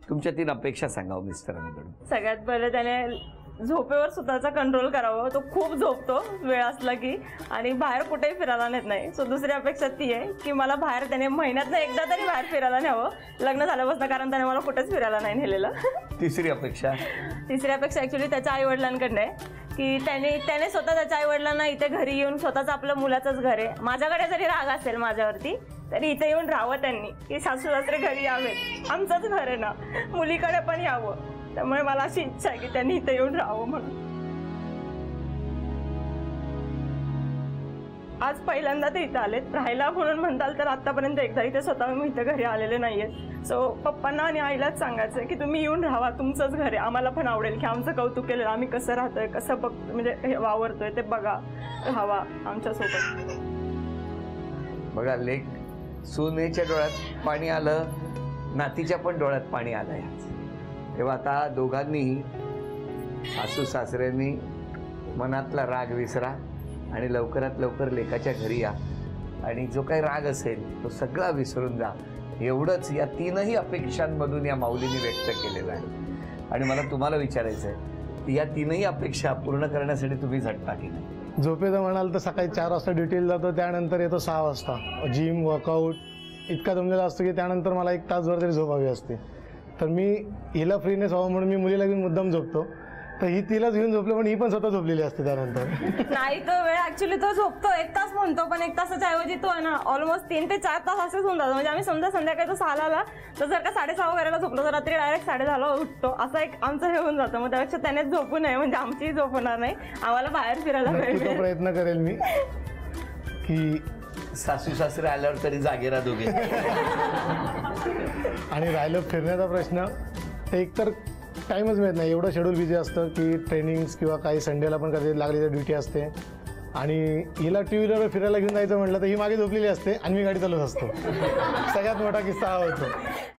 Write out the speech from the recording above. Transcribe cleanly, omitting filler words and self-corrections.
तुमच्या 3 अपेक्षा सांगा मिस्टरांकडून. सगळ्यात पहिले त्याने झोपेवर स्वतःचा कंट्रोल करावं. तो खूप झोपतो वेळ असला की, आणि बाहेर कुठेही फिरायला नेत नाही. सो दुसरी अपेक्षा ती आहे की मला बाहेर त्याने महिन्यातनं एकदा तरी बाहेर फिरायला न्यावं लग्न झाल्यापासून, कारण त्याने मला कुठेच फिरायला नाही नेलेलं. तिसरी अपेक्षा ॲक्च्युली त्याच्या आईवडिलांकडनं आहे की त्याने स्वतः त्याच्या आईवडिलांना इथे घरी येऊन, स्वतःच आपलं मुलाचंच घर आहे, माझ्याकडे जरी राग असेल माझ्यावरती तरी इथे येऊन राहावं त्यांनी, की सासू सासरे घरी यावेत, आमचंच घर आहे ना, मुलीकडे पण यावं. त्यामुळे मला अशी इच्छा आहे की त्यांनी इथे येऊन राहावं म्हणून. आज पहिल्यांदा ते इथं आलेत राहायला म्हणून म्हणताल तर आतापर्यंत एकदा इथे स्वतः मी इथं घरी आलेले नाही आहेत. सो पप्पांना आणि आईलाच सांगायचं आहे की तुम्ही येऊन राहावा, तुमचंच घर आहे, आम्हाला पण आवडेल की आमचं कौतुक केलेलं, आम्ही कसं राहतोय, कसं म्हणजे हे वावरतोय ते बघा, राहावा आमच्यासोबत. बघा, लेक सुनेच्या डोळ्यात पाणी आलं, नातीच्या पण डोळ्यात पाणी आलं. तेव्हा आता दोघांनीही, सासू सासऱ्यांनी मनातला राग विसरा आणि लवकरात लवकर लेकाच्या घरी या आणि जो काही राग असेल तो सगळा विसरून जा. एवढंच या 3ही अपेक्षांमधून या माऊलीने व्यक्त केलेलं आहे. आणि मला तुम्हाला विचारायचं आहे, या 3ही अपेक्षा पूर्ण करण्यासाठी तुम्ही झटता की नाही? झोपेचं म्हणाल तर सकाळी 4 वाजता ड्युटीला जातो, त्यानंतर येतो 6 वाजता. जिम वर्कआउट इतका जमलेला असतो की त्यानंतर मला 1 तासभर तरी झोप हवी असते. तर मी हिला फ्रीनेस व्हावं म्हणून मी मुलीला घेऊन मुद्दाम झोपतो. तर ही तिलाच घेऊन झोपलं, पण ही पण स्वतः झोपलेली असते त्यानंतर. नाही, तो वेळ ॲक्च्युली तो झोपतो 1 तास म्हणतो, पण 1 तासाच्या ऐवजी तो आहे ना ऑलमोस्ट 3 ते 4 तास असेच होऊन जातो. म्हणजे आम्ही समजा संध्याकाळी तो 6ला आला तर जर का 6:30 वगैरेला झोपलो तर रात्री डायरेक्ट 10:30ला उठतो. असं एक आमचं हे होऊन जातं. मग त्यापेक्षा त्यानेच झोपू नये, म्हणजे आमचीही झोप होणार नाही, आम्हाला बाहेर फिरायला मिळेल. प्रयत्न करेल मी की सासू सासरे आल्यावर तरी जागे राहा दोघे. आणि राहिलं फिरण्याचा प्रश्न, एकतर टाईमच मिळत नाही, एवढं शेड्यूल बिझी असतं की ट्रेनिंग्स किंवा काही संडेला पण कधी लागली तर ड्युटी असते. आणि हिला टू व्हीलरवर फिरायला घेऊन जायचं म्हटलं तर ही मागे झोपलेली असते आणि मी गाडी चालवत असतो. सगळ्यात मोठा किस्सा हा होतो.